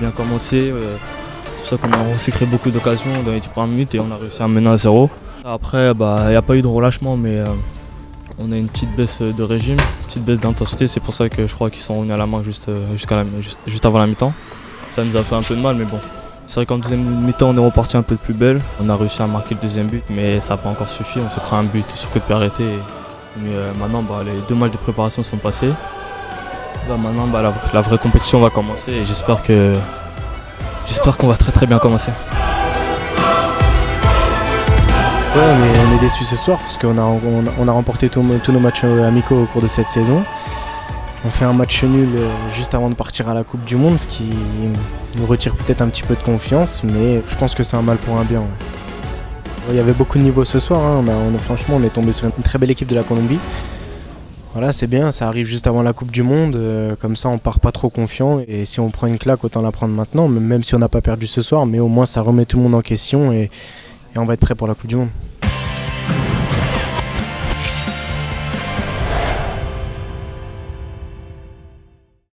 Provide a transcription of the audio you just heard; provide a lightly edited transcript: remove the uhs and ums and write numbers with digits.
bien commencé. C'est pour ça qu'on s'est créé beaucoup d'occasions dans les 10 premières minutes et on a réussi à mener à 0. Après, il n'y a pas eu de relâchement, mais on a une petite baisse de régime, une petite baisse d'intensité. C'est pour ça que je crois qu'ils sont revenus à la marque juste avant la mi-temps. Ça nous a fait un peu de mal, mais bon. C'est vrai qu'en deuxième mi-temps, on est reparti un peu plus belle. On a réussi à marquer le deuxième but, mais ça n'a pas encore suffi. On s'est pris un but sur coup de pied arrêté. Mais maintenant, les 2 matchs de préparation sont passés. Maintenant, la vraie compétition va commencer et j'espère qu'on va très bien commencer. Ouais, mais on est déçus ce soir parce qu'on a remporté tous nos matchs amicaux au cours de cette saison. On fait un match nul juste avant de partir à la Coupe du Monde, ce qui nous retire peut-être un petit peu de confiance, mais je pense que c'est un mal pour un bien. Ouais. Il y avait beaucoup de niveaux ce soir, hein. Franchement on est tombé sur une très belle équipe de la Colombie. Voilà, c'est bien, ça arrive juste avant la Coupe du Monde, comme ça on part pas trop confiant et si on prend une claque autant la prendre maintenant, même si on n'a pas perdu ce soir, mais au moins ça remet tout le monde en question et on va être prêt pour la Coupe du Monde.